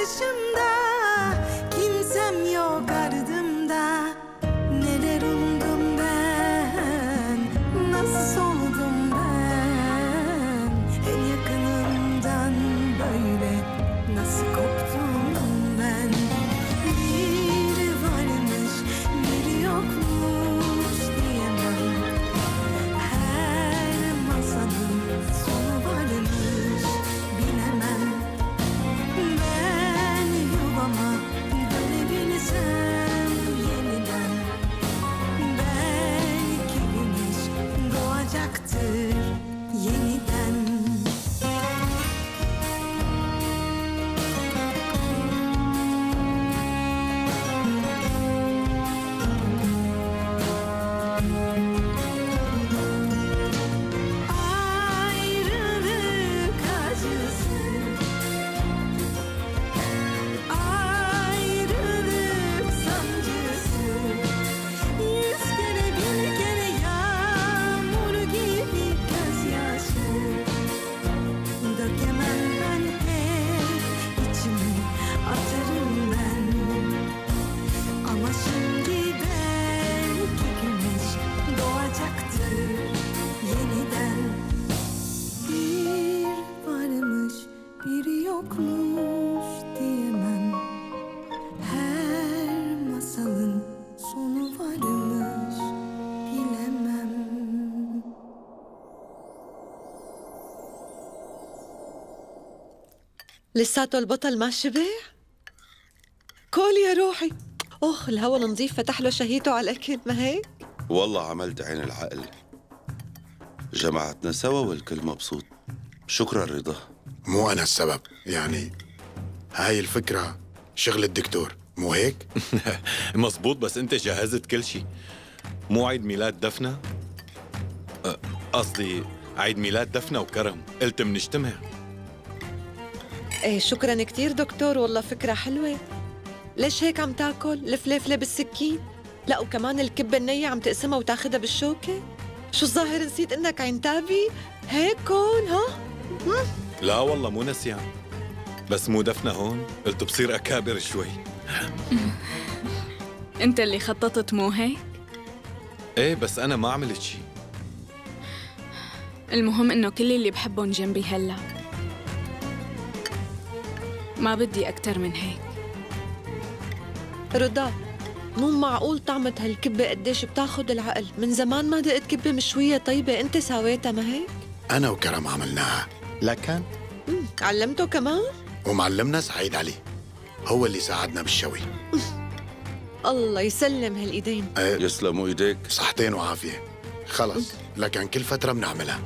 karşımda, kimsem yok ardımda. Neler umdum ben, nasıl soldum ben. En yakınımdan böyle nasıl koptum ben. Biri varmış, biri yokmuş diyemem. Her masanın sonu varmış, bilemem. Ben yuvama dönebilsem yeniden, belki güneş doğacaktır yeniden. Ayrılık acısı, ayrılık sancısı. 100 kere bin kere yağmur gibi gözyaşı. Dökemem ben hep içime, atarım ben. Ama şimdi belki güneş doğacaktır yeniden. Bir varmış, biri yokmuş diyemem. Her masalın sonu varmış, bilemem. لساته البطل ما شبع؟ كول يا روحي. الهوا النظيف فتح له شهيته على الأكل، ما هيك؟ والله عملت عين العقل، جمعتنا سوا والكل مبسوط. شكرا رضا. مو أنا السبب، يعني هاي الفكرة شغل الدكتور، مو هيك؟ مزبوط، بس انت جهزت كل شيء. مو عيد ميلاد دفنة؟ قصدي عيد ميلاد دفنة وكرم، قلت منجتمع. ايه شكرا كتير دكتور، والله فكرة حلوة. ليش هيك عم تاكل؟ الفليفلة بالسكين؟ لا وكمان الكبة النية عم تقسمها وتاخدها بالشوكة؟ شو الظاهر نسيت انك عنتابي؟ هيك كون ها؟ لا والله مو نسيان، بس مو دفنة هون، قلت بصير أكابر شوي. انت اللي خططت مو هيك؟ ايه بس أنا ما عملت شيء. المهم انه كل اللي بحبهم جنبي هلا، ما بدي أكتر من هيك. رضا، مو معقول طعمة هالكبة قديش بتاخد العقل. من زمان ما دقت كبة مشوية طيبة، انت ساويتها ما هيك؟ أنا وكرم عملناها، لكن علمته كمان؟ ومعلمنا سعيد علي، هو اللي ساعدنا بالشوي. الله يسلم هالإيدين. يسلموا إيديك. صحتين وعافية. خلص، لكن كل فترة بنعملها.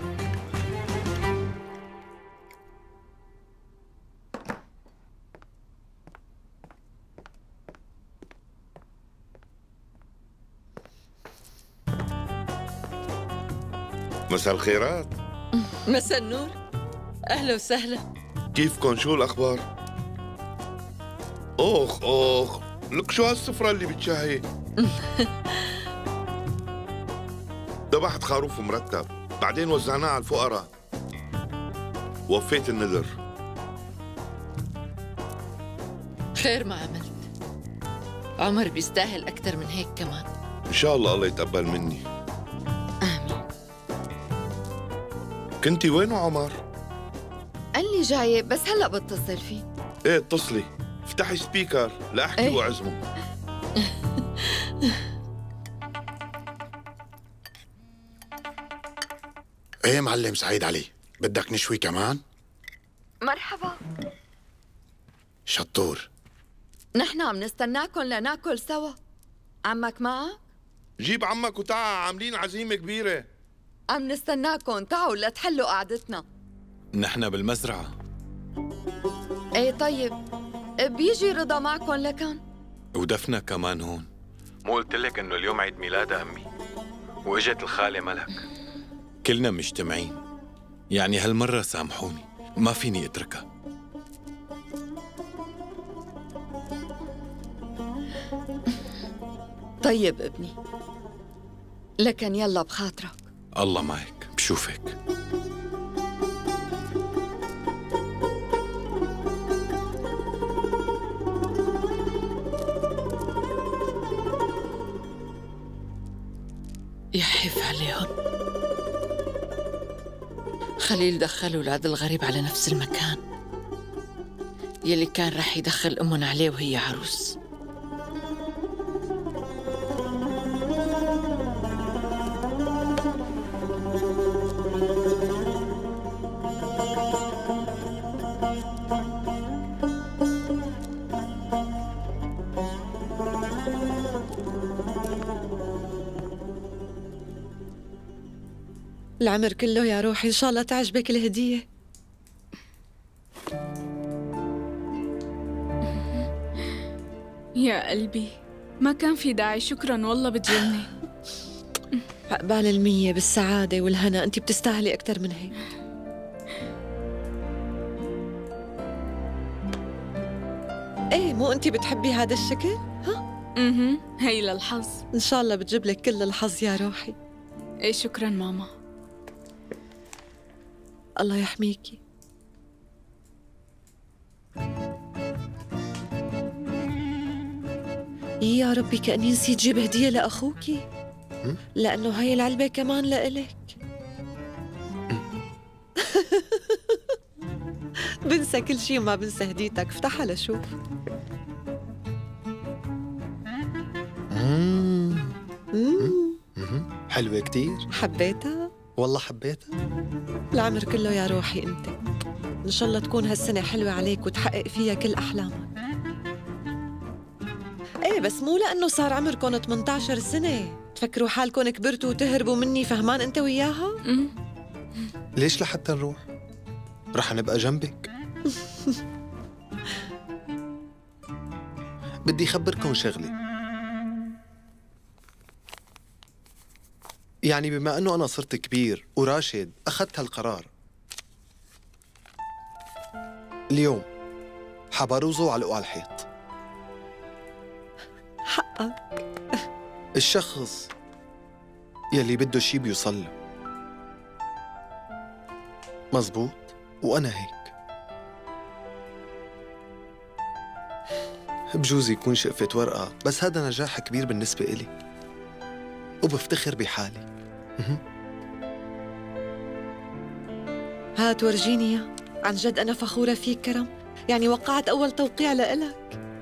مساء الخيرات. مساء النور، أهلا وسهلا. كيفكن؟ شو الأخبار؟ أوخ لك شو هالسفرة اللي بتشهي؟ ذبحت خروف مرتب، بعدين وزعناه على الفقراء، وفيت النذر. خير ما عملت، عمر بيستاهل أكتر من هيك كمان. إن شاء الله يتقبل مني. آمين. كنتي وين عمر؟ قال لي جاي، بس هلأ بتصل فيه. ايه اتصلي، افتحي سبيكر لأحكي ايه؟ وأعزمه. ايه معلم سعيد علي، بدك نشوي كمان؟ مرحبا. شطور. نحن عم نستناكم لناكل سوا. عمك معك؟ جيب عمك وتعا، عاملين عزيمة كبيرة. عم نستناكم، تعوا لتحلوا قعدتنا. نحن بالمزرعة. ايه طيب، بيجي رضا معكم لكان؟ ودفنة كمان هون. مو قلت لك انه اليوم عيد ميلاد امي، واجت الخالة ملك، كلنا مجتمعين، يعني هالمرة سامحوني، ما فيني اتركها. طيب ابني، لكن يلا بخاطرك. الله معك، بشوفك. يحف عليهم. خليل دخل أولاد الغريب على نفس المكان يلي كان رح يدخل أمهم عليه وهي عروس. العمر كله يا روحي، إن شاء الله تعجبك الهدية. يا قلبي ما كان في داعي، شكراً والله بتجنني. عقبال المية بالسعادة والهنا، أنت بتستاهلي أكتر من هيك. إيه مو أنت بتحبي هذا الشكل؟ ها؟ هي للحظ. إن شاء الله بتجيب لك كل الحظ يا روحي. إيه شكراً ماما. الله يحميكي. يا ربي كأني نسيت جيب هدية لأخوكي، لأنه هاي العلبة كمان لإلك. بنسى كل شي وما بنسى هديتك، افتحها لشوف. حلوة كتير. حبيتها؟ والله حبيتها. العمر كله يا روحي أنت. إن شاء الله تكون هالسنة حلوة عليك وتحقق فيها كل أحلامك. إيه بس مو لأنه صار عمركم 18 سنة تفكروا حالكم كبرتوا وتهربوا مني، فهمان أنت وياها؟ ليش لحتى نروح؟ رح نبقى جنبك. بدي أخبركم شغلة. يعني بما أنه أنا صرت كبير وراشد أخذت هالقرار، اليوم حبروزه على الحيط. حقك. الشخص يلي بده شي بيوصل له. مزبوط، وأنا هيك. بجوز يكون شقفة ورقة، بس هذا نجاح كبير بالنسبة إلي وبفتخر بحالي. هات ورجيني إياه. عن جد أنا فخورة فيك كرم، يعني وقعت أول توقيع لإلك.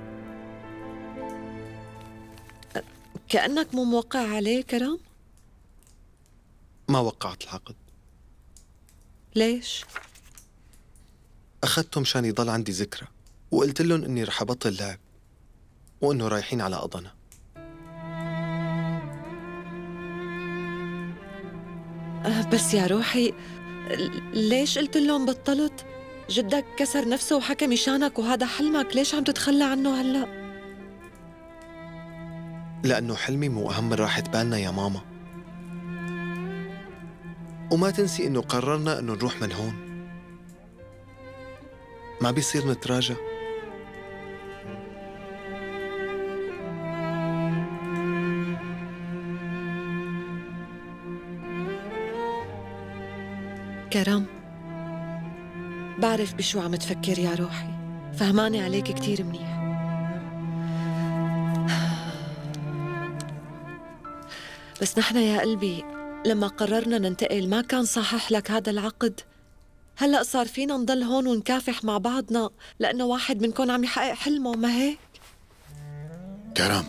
كأنك مو موقع عليه كرم؟ ما وقعت العقد. ليش؟ أخذته مشان يضل عندي ذكرى، وقلت لهم إني رح أبطل لعب وإنه رايحين على قضنا. بس يا روحي ليش قلت لهم بطلت؟ جدك كسر نفسه وحكى مشانك وهذا حلمك، ليش عم تتخلى عنه هلأ؟ لأنه حلمي مو أهم من راحة بالنا يا ماما. وما تنسي إنه قررنا إنه نروح من هون، ما بيصير نتراجع. كرم بعرف بشو عم تفكر يا روحي، فهماني عليك كتير منيح. بس نحن يا قلبي لما قررنا ننتقل ما كان صحح لك هذا العقد. هلأ صار فينا نضل هون ونكافح مع بعضنا لأنه واحد منكم عم يحقق حلمه، ما هيك؟ كرم،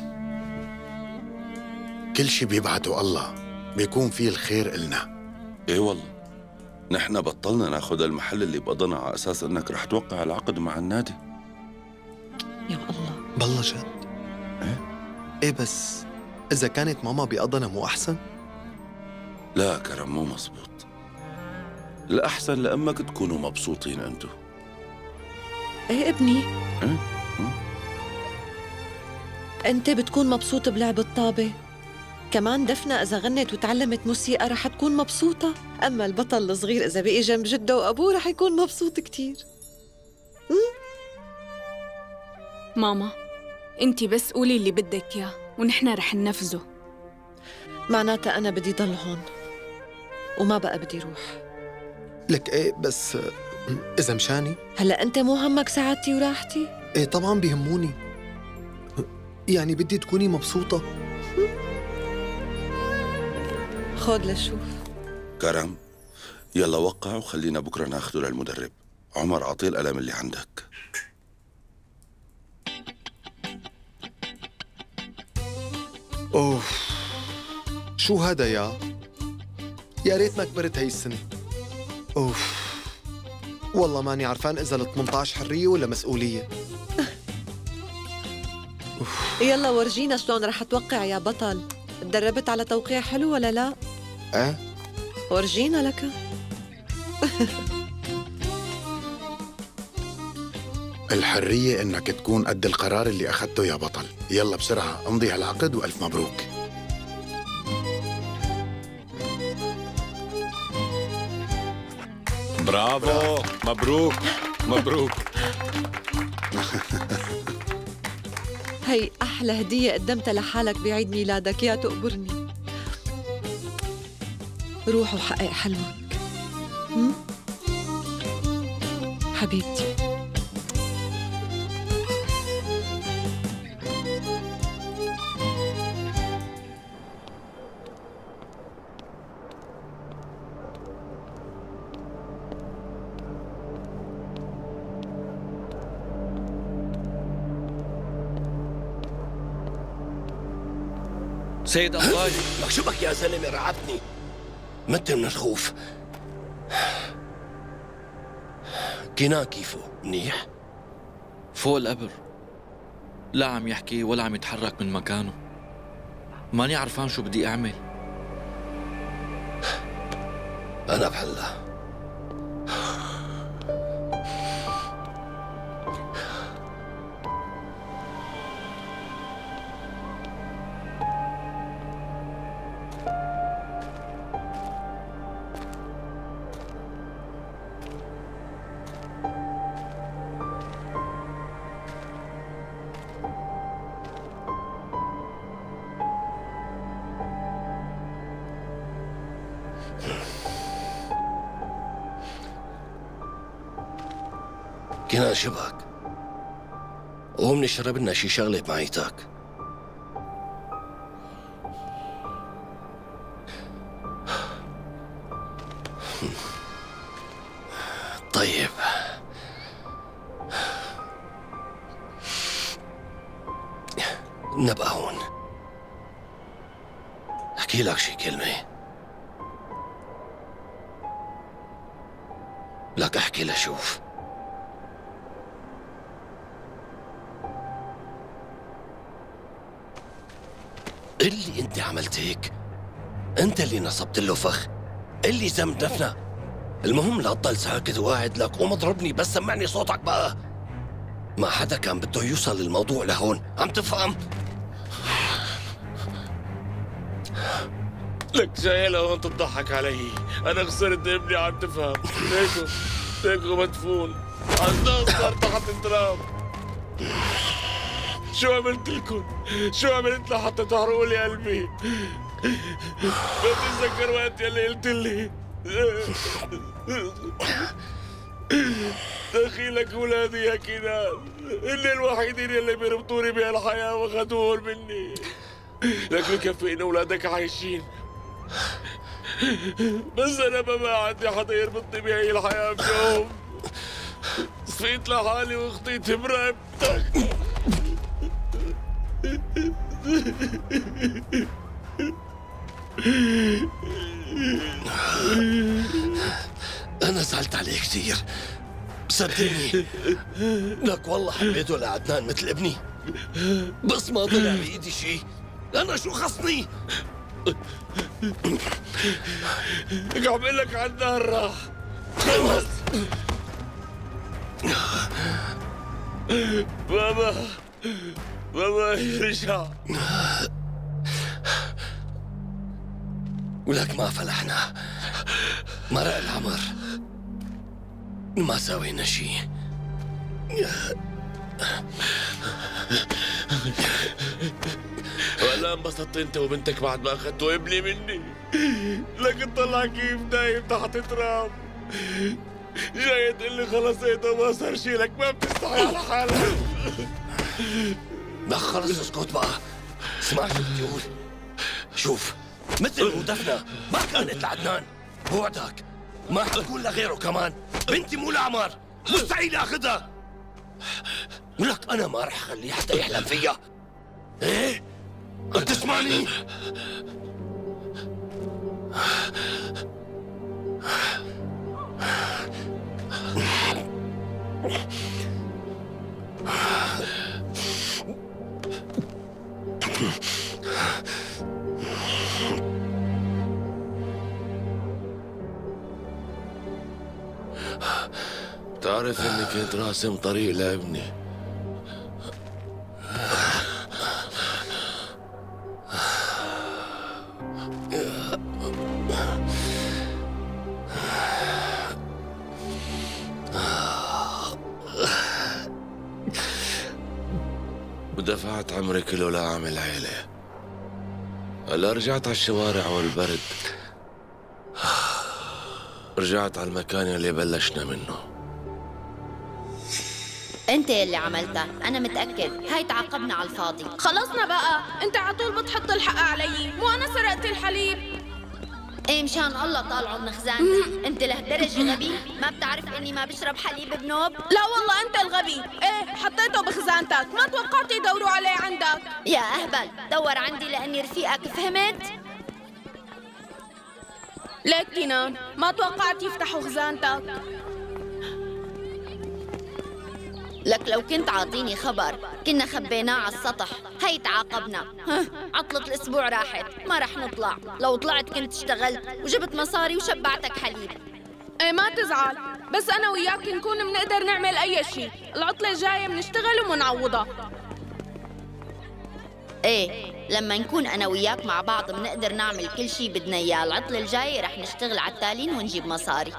كل شي بيبعته الله بيكون فيه الخير إلنا. ايه والله، نحن بطلنا ناخذ المحل اللي بقضنا على اساس انك رح توقع العقد مع النادي. يا الله بالله جد؟ ايه بس إذا كانت ماما بقضنا مو أحسن؟ لا كرم، مو مزبوط. الأحسن لأمك تكونوا مبسوطين أنتو. ايه ابني، إيه؟ انت بتكون مبسوط بلعب الطابة، كمان دفنة إذا غنت وتعلمت موسيقى رح تكون مبسوطة، أما البطل الصغير إذا بقي جنب جده وأبوه رح يكون مبسوط كتير. ماما انتي بس قولي اللي بدك إياه ونحن رح ننفذه. معناتها أنا بدي ضل هون وما بقى بدي روح. لك ايه بس إذا مشاني. هلأ أنت مو همك سعادتي وراحتي؟ ايه طبعا بيهموني، يعني بدي تكوني مبسوطة. خود لشوف. كرم، يلا وقع وخلينا بكرة ناخده للمدرب. عمر أعطيه القلم اللي عندك. اوف، شو هذا يا ريت ما كبرت هي السنة. اوف، والله ماني عرفان إذا ال 18 حرية ولا مسؤولية. يلا ورجينا شلون رح توقع يا بطل. تدربت على توقيع حلو ولا لا؟ ورجينا لك. الحرية إنك تكون قد القرار اللي أخذته يا بطل. يلا بسرعة امضي هالعقد وألف مبروك. برافو، مبروك مبروك. هي أحلى هدية قدمتها لحالك بعيد ميلادك يا تقبرني. روح وحقق حلمك. حبيبتي. سيد أفضل، لك شو بك يا زلمة؟ رعبتني، مت من الخوف. كينان كيفه؟ منيح؟ فوق القبر، لا عم يحكي ولا عم يتحرك من مكانه. ماني عرفان شو بدي أعمل. أنا بحلها. كينان شبك، قوم نشرب لنا شي شغلة بمعيتك. طيب، نبقى هون. احكي لك شي كلمة. لك احكي لشوف. اللي انت عملت هيك، انت اللي نصبت له فخ، اللي زمدفنا. المهم لا تضل ساكت وقاعد لك. قوم اضربني بس سمعني صوتك بقى. ما حدا كان بده يوصل الموضوع لهون، عم تفهم؟ لك جاي لهون تضحك علي. انا خسرت ابني، عم تفهم؟ ليكو مدفون عم نصدر تحت التراب. شو عملت لكم؟ شو عملت لحتى تحرقوا لي قلبي؟ بتتذكر وقت يلي قلت لي دخيلك ولادي يا كينان، اللي الوحيدين يلي بيربطوني بهالحياة واخذوهم مني. لك بكفي ان اولادك عايشين، بس انا ما عندي حدا يربطني بهي الحياة بيوم. صفيت لحالي واخطيت برقبتك. أنا زعلت عليه كثير، صدقني. لك والله حبيته لعدنان مثل ابني، بس ما طلع بإيدي شيء. أنا شو خصني؟ لك عم اقول لك عدنان راح خلص. بابا يرجع. ولك ما فلحنا، مرق العمر، ما سوينا شي. ولا انبسطت انت وبنتك بعد ما اخذتوا ابني مني؟ لك اطلع كيف نايم تحت تراب، جاي تقول لي خلص ايده ما صار شي. لك ما بتستحي على حالك. لا خلص اسكت بقى، اسمع شو بدي اقول. شوف، مثل ودفنة ما كانت لعدنان. بوعدك ما حتكون لغيره كمان. بنتي مو لعمر، مستحيل اخذها. ولك انا ما رح اخليه حتى يحلم فيها. ايه؟ عم تسمعني؟ بتعرف اني كنت راسم طريق لابني. ودفعت عمري كله لأعمل عيلة. هلا رجعت على الشوارع والبرد. رجعت على المكان اللي بلشنا منه. انت اللي عملتها، انا متأكد. هاي تعاقبنا على الفاضي. خلصنا بقى، انت على طول بتحط الحق علي، مو انا سرقت الحليب. ايه مشان الله طالعوا من خزانتي. انت لهالدرجة غبي؟ ما بتعرف اني ما بشرب حليب بنوب؟ لا والله انت الغبي. ايه حطيته بخزانتك، ما توقعت يدوروا عليه عندك. يا اهبل، دور عندي لاني رفيقك، فهمت؟ ليك كنان، ما توقعت يفتحوا خزانتك. لك لو كنت عاطيني خبر كنا خبيناه على السطح. هي تعاقبنا. عطلة الأسبوع راحت، ما رح نطلع. لو طلعت كنت اشتغلت وجبت مصاري وشبعتك حليب. ايه ما تزعل، بس أنا وياك نكون بنقدر نعمل أي شيء. العطلة الجاية بنشتغل ومنعوضها. ايه لما نكون أنا وياك مع بعض بنقدر نعمل كل شيء بدنا إياه. العطلة الجاية رح نشتغل على التالين ونجيب مصاري.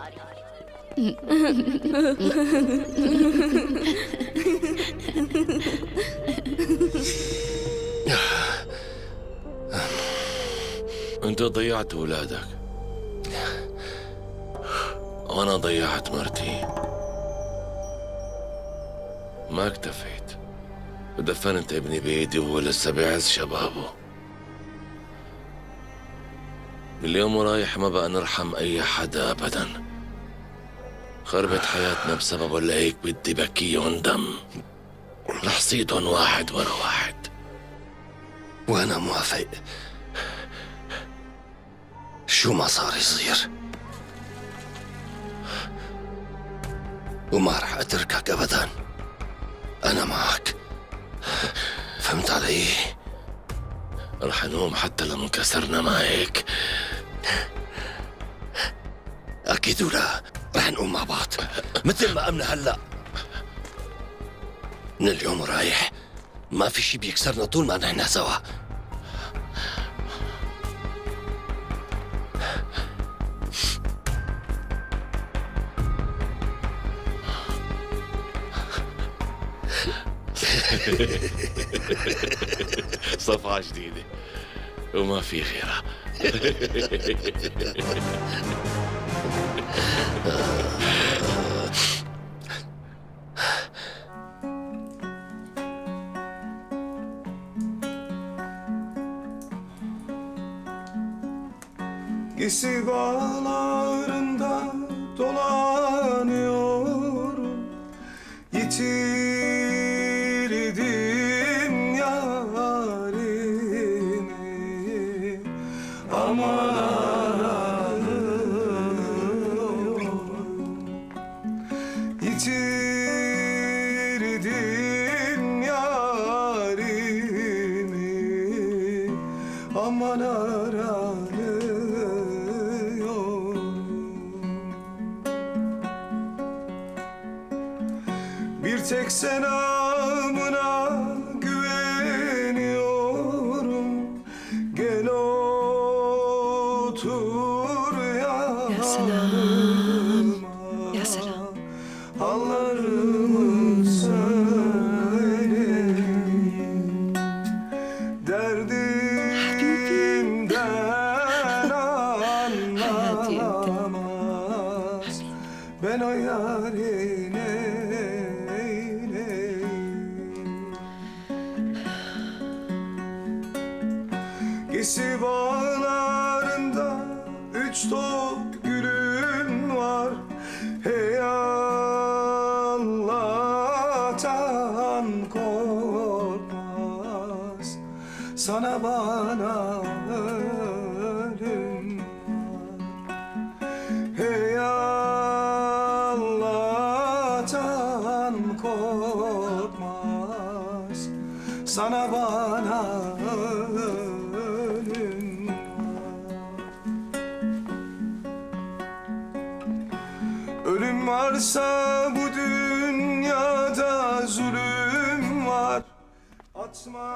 انت ضيعت اولادك وانا ضيعت مرتي. ما اكتفيت ودفنت ابني بايدي وهو لسه بيعز شبابه. اليوم ورايح ما بقى نرحم اي حدا ابدا. خربت حياتنا بسببه، لهيك بدي بكيهم دم. رح صيدهم واحد ورا واحد وانا موافق. شو ما صار يصير، وما رح اتركك ابدا. انا معك، فهمت علي؟ رح نقوم حتى لو انكسرنا، ما هيك؟ اكيد ولا رح نقوم مع بعض مثل ما قمنا هلا. من اليوم ورايح ما في شي بيكسرنا طول ما نحن سوا. صفعة جديدة وما في غيرها. Gisi bağlarında dolanıyorum. Yitirdim yarimi, aman arıyorum. Yitirdim yarimi, aman arıyorum. Bir tek selamına güveniyorum. Gel otur yanıma. Ya selam, ya selam. Hallarımı söyleyeyim. Derdimden anlamaz. Ben o yarine Gisi bağlar sana bana ölüm hey Allah'tan korkmaz sana bana ölüm ölüm varsa bu dünyada zulüm var atma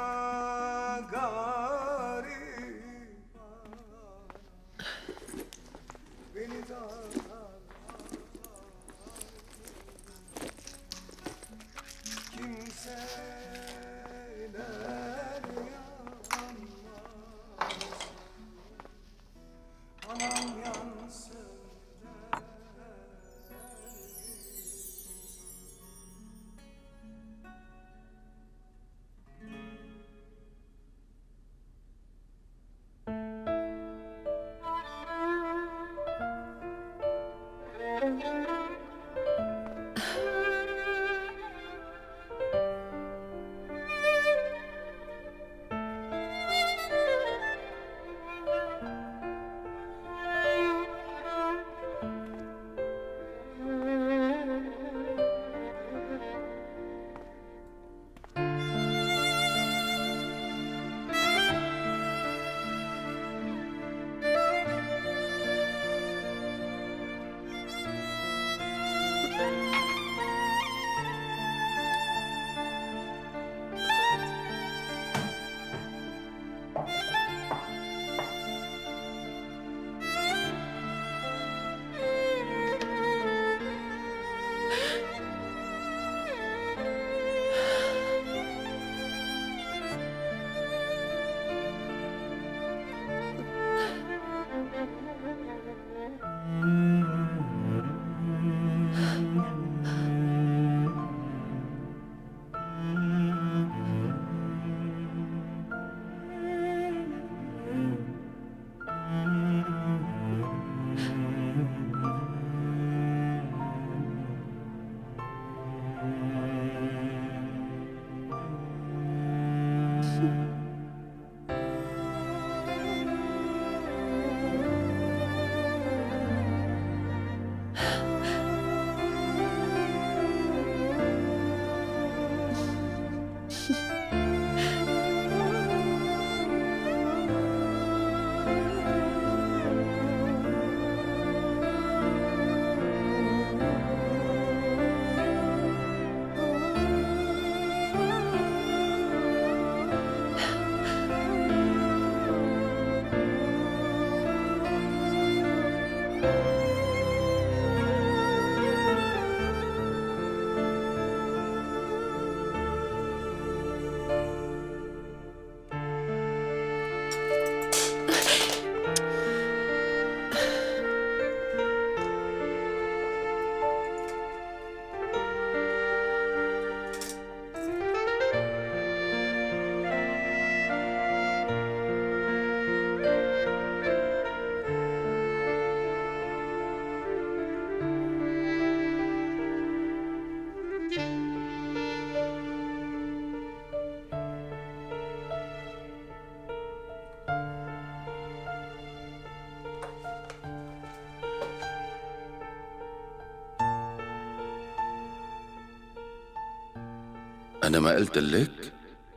أنا ما قلت لك؟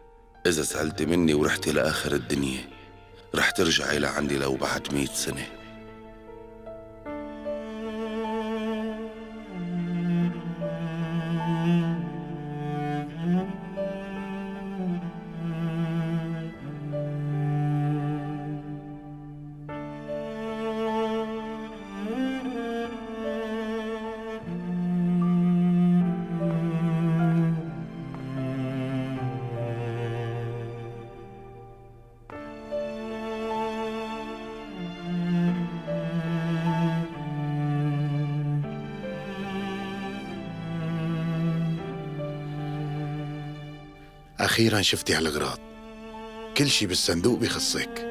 إذا سألتي مني ورحتي لآخر الدنيا رح ترجعي لعندي لو بعد 100 سنة. أخيرا شفتي هالأغراض، كل شي بالصندوق بخصك.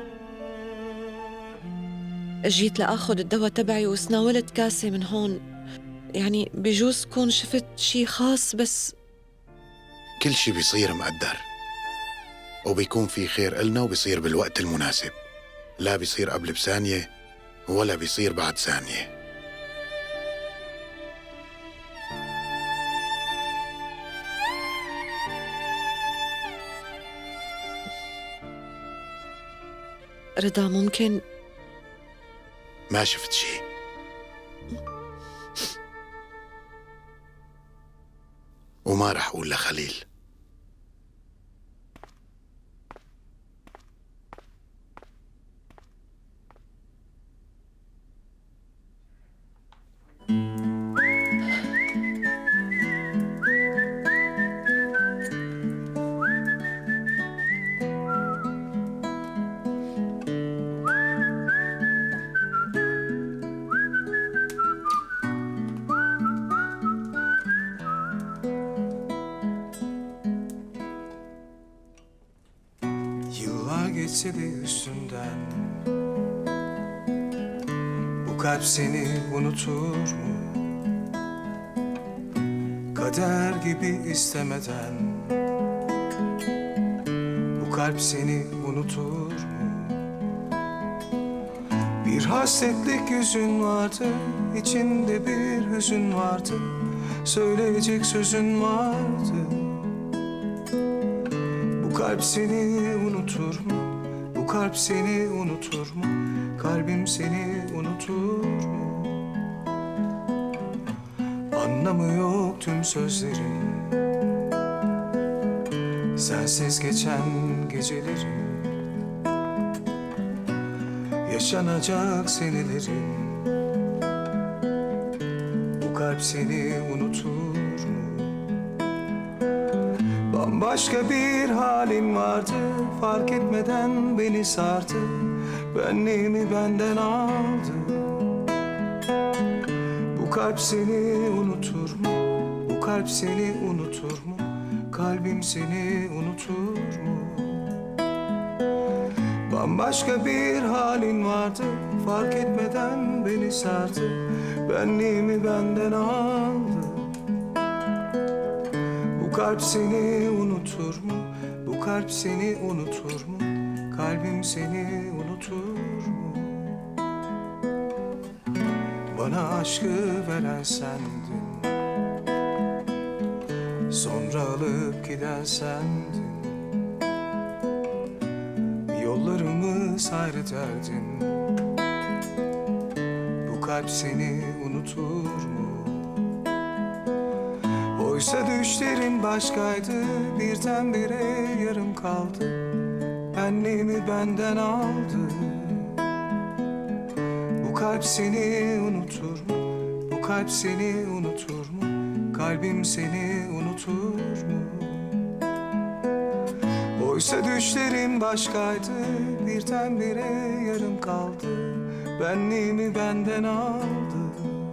جيت لآخذ الدواء تبعي وسناولت كاسة من هون، يعني بجوز كون شفت شي خاص بس كل شي بيصير مقدر. وبيكون في خير إلنا وبيصير بالوقت المناسب، لا بيصير قبل بثانية ولا بيصير بعد ثانية. رضا ممكن ما شفت شي. وما رح أقول لخليل. Geçse de üstünden bu kalp seni unutur mu? Kader gibi istemeden bu kalp seni unutur mu? Bir hasretlik yüzün vardı, içinde bir hüzün vardı, söyleyecek sözün vardı. Bu kalp seni unutur mu? Bu kalp seni unutur mu? Kalbim seni unutur mu? Anlamı yok tüm sözlerin, sensiz geçen gecelerin, yaşanacak senelerin. Bu kalp seni unutur mu? Bambaşka bir halin vardı, fark etmeden beni sardı, benliğimi benden aldı. Bu kalp seni unutur mu? Bu kalp seni unutur mu? Kalbim seni unutur mu? Bambaşka bir halin vardı, fark etmeden beni sardı, benliğimi benden aldı. Bu kalp seni unutur mu? Bu kalp seni unutur mu? Kalbim seni unutur mu? Bana aşkı veren sendin, sonra alıp giden sendin. Yollarımız ayrı derdin. Bu kalp seni unutur mu? Oysa düşlerin başkaydı, birdenbire yarım kaldı, benliğimi benden aldı. Bu kalp seni unutur mu? Bu kalp seni unutur mu? Kalbim seni unutur mu? Oysa düşlerin başkaydı, birdenbire yarım kaldı, benliğimi benden aldı.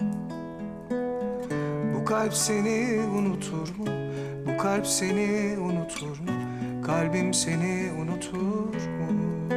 Bu kalp seni unutur mu? Bu kalp seni unutur mu? Kalbim seni unutur mu?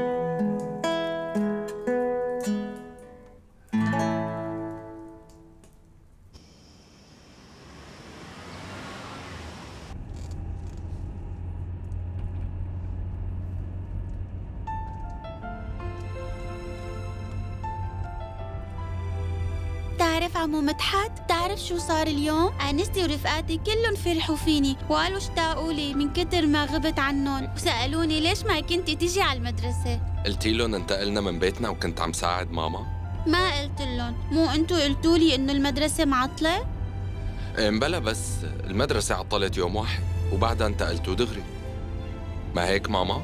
بتعرف عمو مدحت؟ بتعرف شو صار اليوم؟ أنستي ورفقاتي كلهم فرحوا فيني وقالوا اشتاقوا لي من كتر ما غبت عنهم، وسألوني ليش ما كنتي تيجي على المدرسة؟ قلتي لهم انتقلنا من بيتنا وكنت عم ساعد ماما؟ ما قلت لهم، مو انتوا قلتوا لي إنه المدرسة معطلة؟ مبلا، بس المدرسة عطلت يوم واحد وبعدها انتقلتوا دغري، ما هيك ماما؟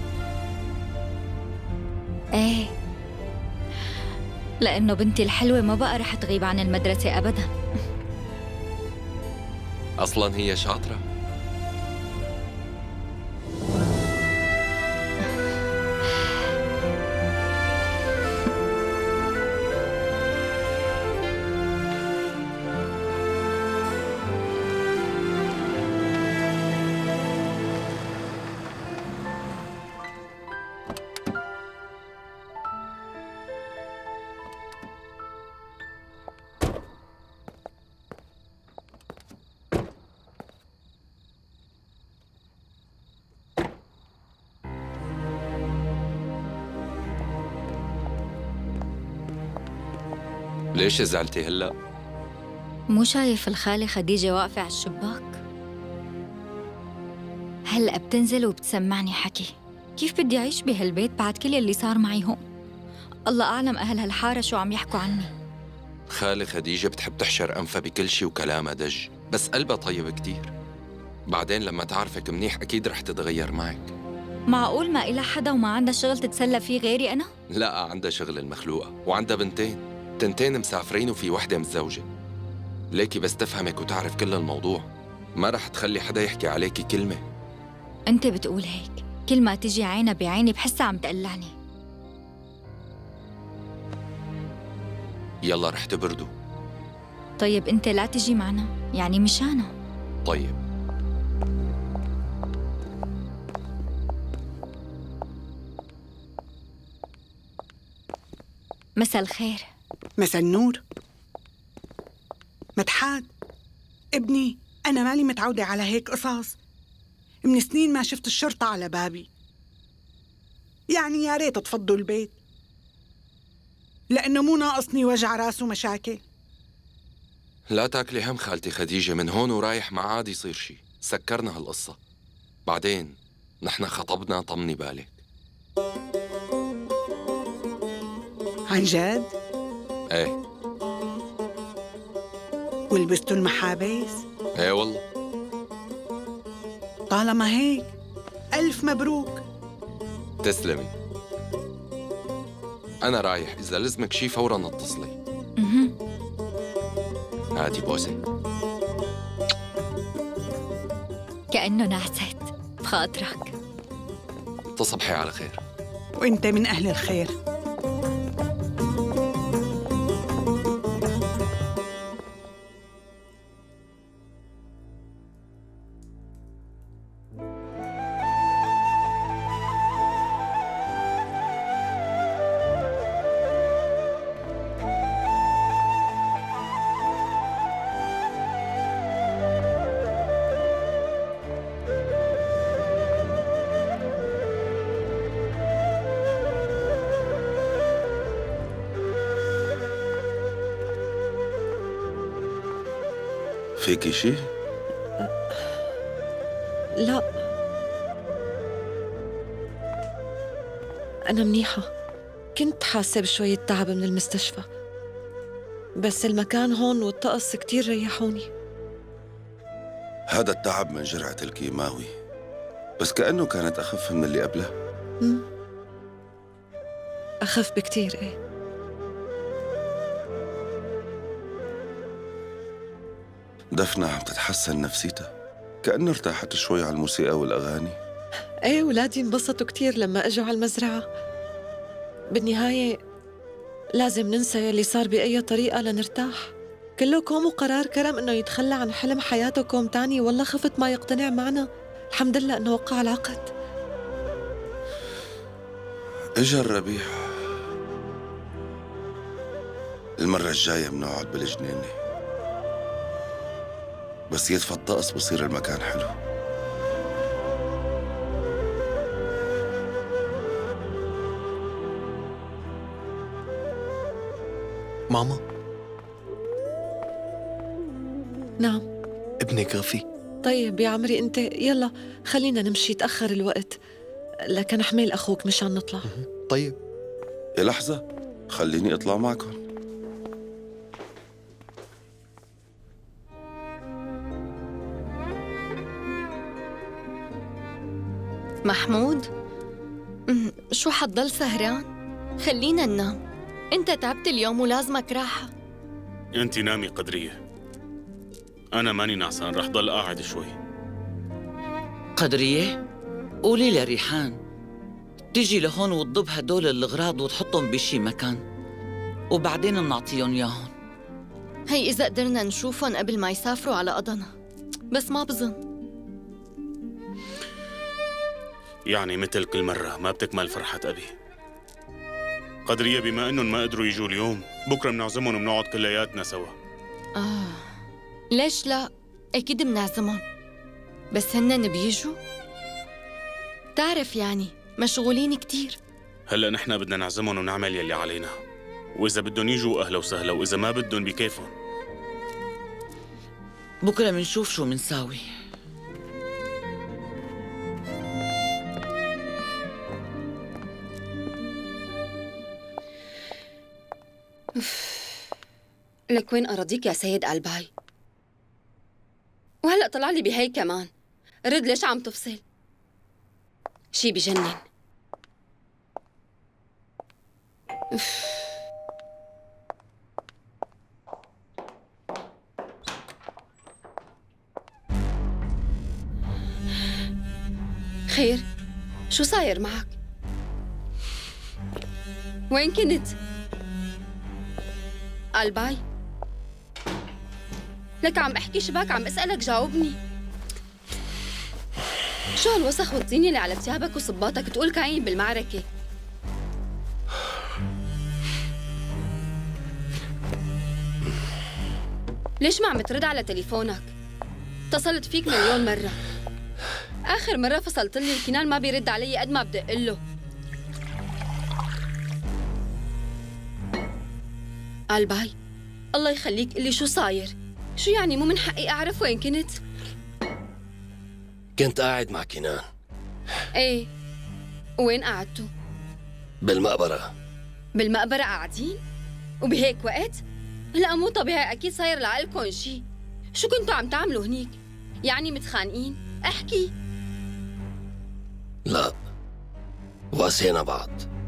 ايه، لأنه بنتي الحلوة ما بقى رح تغيب عن المدرسة أبداً. أصلاً هي شاطرة. ليش زعلتي هلأ؟ مو شايف الخالة خديجة واقفة على الشباك؟ هلأ بتنزل وبتسمعني حكي. كيف بدي أعيش بهالبيت بعد كل اللي صار معي هون؟ الله أعلم أهل هالحارة شو عم يحكوا عني. خالة خديجة بتحب تحشر أنفها بكل شي وكلامها دج، بس قلبها طيب كتير. بعدين لما تعرفك منيح أكيد رح تتغير معك. معقول ما إلها حدا وما عندها شغل تتسلى فيه غيري أنا؟ لا، عندها شغل المخلوقة وعندها بنتين، تنتين مسافرين وفي وحدة متزوجة. ليكي بس تفهمك وتعرف كل الموضوع ما رح تخلي حدا يحكي عليكي كلمة. أنت بتقول هيك، كل ما تجي عينها بعيني بحسها عم تقلعني. يلا رح تبردوا. طيب أنت لا تجي معنا، يعني مشانه. طيب. مساء الخير. مساء النور. مدحات ابني، أنا مالي متعودة على هيك قصص. من سنين ما شفت الشرطة على بابي. يعني يا ريت تفضوا البيت، لأنه مو ناقصني وجع راس ومشاكل. لا تاكلي هم خالتي خديجة، من هون ورايح ما عاد يصير شي. سكرنا هالقصة. بعدين نحن خطبنا، طمني بالك. عن جد؟ ايه. ولبستوا المحابس؟ ايه والله. طالما هيك ألف مبروك. تسلمي. أنا رايح، إذا لزمك شي فوراً اتصلي. هاتي بوسة. كأنه نعست بخاطرك. تصبحي على خير. وإنت من أهل الخير. فيكي شي؟ لا، أنا منيحة. كنت حاسة بشوية تعب من المستشفى، بس المكان هون والطقس كتير ريحوني. هذا التعب من جرعة الكيماوي، بس كأنه كانت أخف من اللي قبلها. أخف بكتير. إيه، دفنة عم تتحسن نفسيتها، كأنه ارتاحت شوي على الموسيقى والأغاني. ايه، ولادي انبسطوا كتير لما اجوا على المزرعة. بالنهاية لازم ننسى يلي صار بأي طريقة لنرتاح. كله كوم وقرار كرم انه يتخلى عن حلم حياته كوم تاني. والله خفت ما يقتنع معنا. الحمد لله انه وقع العقد. اجا الربيع، المرة الجاية بنقعد بالجنينة، بس يدفى الطقس بصير المكان حلو. ماما. نعم. ابنك غفي. طيب يا عمري انت يلا خلينا نمشي، تأخر الوقت. لكن احمل اخوك مشان نطلع. طيب. يا لحظة، خليني اطلع معكم. محمود، شو حتضل سهران؟ خلينا ننام. انت تعبت اليوم ولازمك راحة. انت نامي قدرية، انا ماني نعسان، رح ضل قاعد شوي. قدرية، قولي لريحان تيجي لهون وتضب هدول الأغراض وتحطهم بشي مكان، وبعدين بنعطيهم ياهن. هي إذا قدرنا نشوفهم قبل ما يسافروا على قضنا، بس ما بظن. يعني مثل كل مرة ما بتكمل فرحة أبي. قدرية، بما إنهم ما قدروا يجوا اليوم، بكرة بنعزمهم وبنقعد كلياتنا سوا. ليش لا؟ أكيد بنعزمهم، بس هنن بيجوا؟ تعرف يعني مشغولين كتير. هلأ نحن بدنا نعزمهم ونعمل يلي علينا، وإذا بدهم يجوا أهلا وسهلا، وإذا ما بدهم بكيفهم. بكرة منشوف شو منساوي. لك وين أراضيك يا سيد قلباي؟ وهلأ طلع لي بهي كمان. رد ليش عم تفصل؟ شي بجنن. خير؟ شو صاير معك؟ وين كنت؟ قلباي لك عم احكي شباك، عم اسألك جاوبني. شو هالوسخ والطين اللي على ثيابك وصباطك تقول كاين بالمعركة؟ ليش ما عم ترد على تليفونك؟ اتصلت فيك مليون مرة. آخر مرة فصلت لي الكنان ما بيرد علي قد ما بدق له. قلباي الله يخليك قلي شو صاير؟ شو يعني مو من حقي أعرف وين كنت؟ كنت قاعد مع كنان. ايه، وين قعدتوا؟ بالمقبرة. بالمقبرة قاعدين؟ وبهيك وقت؟ لا مو طبيعي، أكيد صاير لعقلكم شي. شو كنتوا عم تعملوا هنيك؟ يعني متخانقين؟ احكي. لا، واسينا بعض.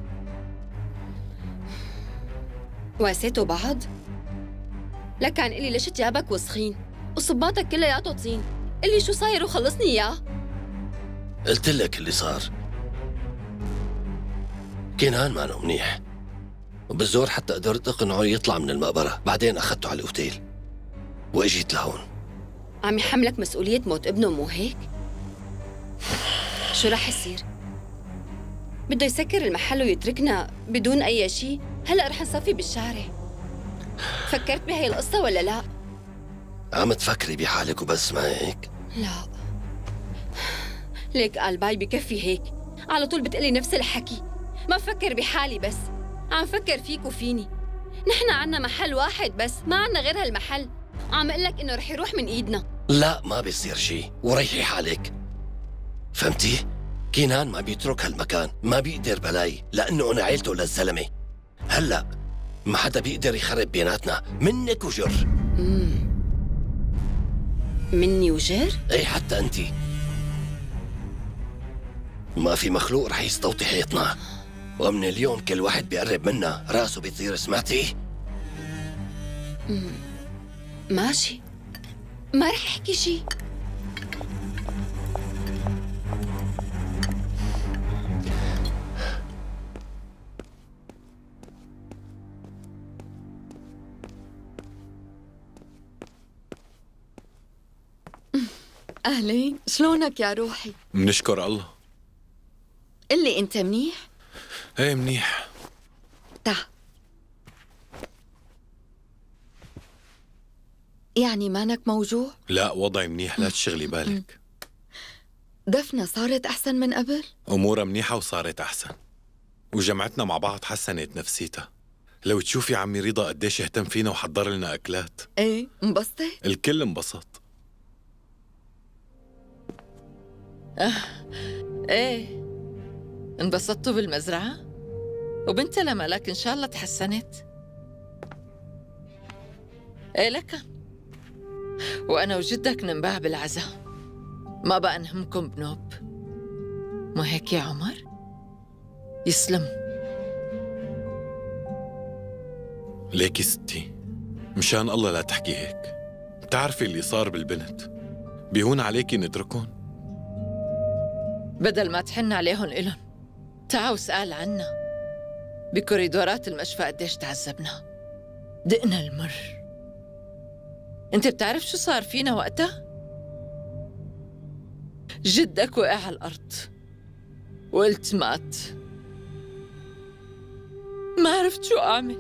واسيتوا بعض؟ لك كان قلي ليش ثيابك وسخين وصباطك كلياته طين؟ قلي شو صاير وخلصني اياه. قلت لك اللي صار. كنان مانو منيح، وبالزور حتى قدرت اقنعه يطلع من المقبرة. بعدين اخذته على الاوتيل واجيت لهون. عم يحملك مسؤولية موت ابنه مو هيك؟ شو رح يصير؟ بده يسكر المحل ويتركنا بدون أي شيء؟ هلأ رح نصفي بالشارع. فكرت بهي القصة ولا لا؟ عم تفكري بحالك وبس، ما هيك؟ لا ليك قلباي بكفي هيك. على طول بتقلي نفس الحكي. ما بفكر بحالي بس، عم فكر فيك وفيني. نحن عنا محل واحد بس، ما عنا غير هالمحل. عم اقلك انه رح يروح من ايدنا. لا ما بيصير شي، وريحي حالك. فهمتي؟ كنان ما بيترك هالمكان، ما بيقدر بلاي، لأنه أنا عيلته للزلمة. هلأ ما حدا بيقدر يخرب بيناتنا، منك وجر. مني وجر؟ اي حتى انتي. ما في مخلوق رح يستوطي حيطنا، ومن اليوم كل واحد بيقرب منا راسه بيطير. سمعتي؟ ماشي، ما رح احكي شي. أهلين، شلونك يا روحي؟ منشكر الله. قلي أنت منيح؟ ايه منيح. يعني مانك موجوع؟ لا وضعي منيح، لا تشغلي بالك. دفنة صارت أحسن من قبل؟ أمورها منيحة وصارت أحسن، وجمعتنا مع بعض حسنت نفسيتها. لو تشوفي عمي رضا قديش اهتم فينا وحضر لنا أكلات. ايه انبسطت؟ الكل انبسط. ايه انبسطتوا بالمزرعة؟ وبنت لملك إن شاء الله تحسنت؟ ايه لك، وأنا وجدك ننباع بالعزاء، ما بقى نهمكم بنوب. مو هيك يا عمر؟ يسلم. ليكي ستي، مشان الله لا تحكي هيك. بتعرفي اللي صار بالبنت، بيهون عليكي نتركهم. بدل ما تحن عليهم إلن، تعا واسأل عنا. بكوريدورات المشفى قديش تعذبنا، دقنا المر. انت بتعرف شو صار فينا وقتها؟ جدك وقع على الأرض وقلت مات. ما عرفت شو أعمل.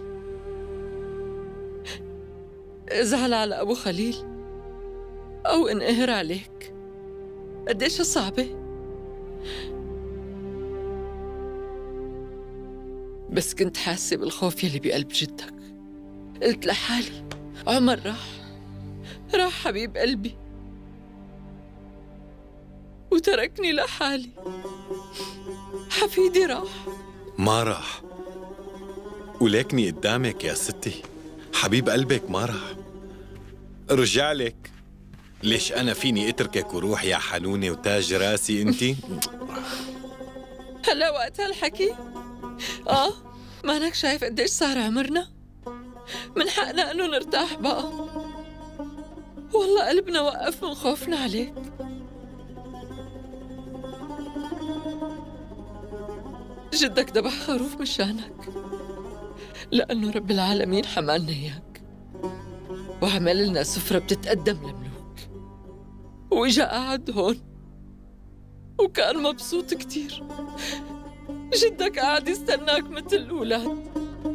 ازعل على أبو خليل أو انقهر عليك. قديش صعبة. بس كنت حاسة بالخوف يلي بقلب جدك. قلت لحالي عمر راح حبيب قلبي وتركني لحالي. حفيدي راح. ما راح، ولكني قدامك يا ستي، حبيب قلبك ما راح، رجع لك. ليش أنا فيني أتركك وروح يا حنونة وتاج راسي أنتي؟ هلا وقت هالحكي؟ مانك شايف قديش صار عمرنا؟ من حقنا انه نرتاح بقى. والله قلبنا وقف من خوفنا عليك. جدك ذبح خروف مشانك لأنه رب العالمين حملنا إياك وعمل لنا سفرة بتتقدم لملوك، وإجا قعد هون وكان مبسوط كتير. جدك قاعد يستناك مثل الأولاد،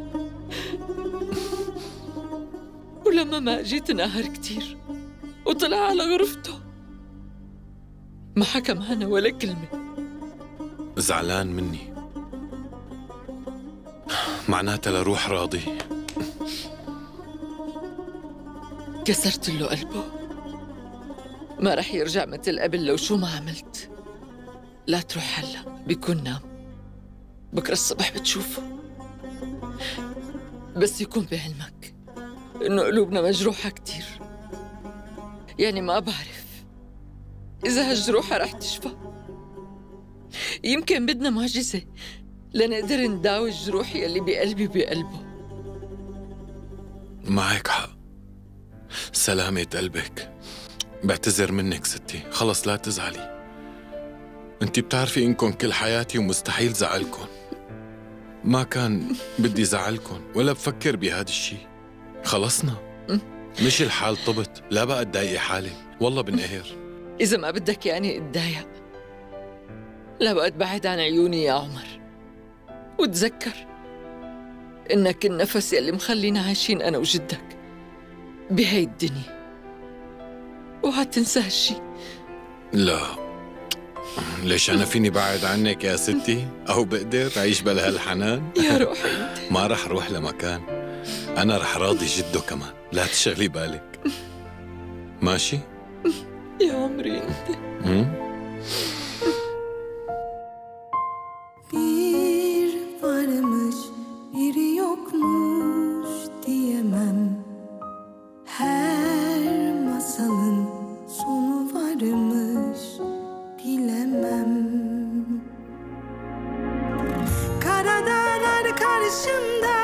ولما ما جيت انقهر كتير وطلع على غرفته ما حكى معنا ولا كلمة. زعلان مني؟ معناتها لروح راضي. كسرت له قلبه، ما رح يرجع مثل قبل لو شو ما عملت. لا تروح هلا، بيكون نام، بكرة الصبح بتشوفه. بس يكون بعلمك إنه قلوبنا مجروحة كتير، يعني ما بعرف إذا هالجروحة رح تشفى. يمكن بدنا معجزة لنقدر نداوي الجروح يلي بقلبي بقلبه. معك حق، سلامة قلبك. بعتذر منك ستي، خلص لا تزعلي. انتي بتعرفي انكم كل حياتي ومستحيل زعلكم. ما كان بدي زعلكم ولا بفكر بهذا الشيء. خلصنا، مش الحال طبت، لا بقى تضايقي حالك، والله بنقهر. إذا ما بدك يعني اتضايق، لا بقى تبعد عن عيوني يا عمر، وتذكر إنك النفس يلي مخلينا عايشين أنا وجدك بهاي الدنيا، وهتنسى هالشي. لا، ليش أنا فيني بعد عنك يا ستي؟ أو بقدر أعيش بلا هالحنان؟ يا روحي انت. ما رح روح لمكان، أنا رح راضي جده كمان، لا تشغلي بالك. ماشي؟ يا عمري انت. Bir varmış, biri yokmuş diyemem. Her masalın sonu varmış, bilemem. Kara dağlar karşımda,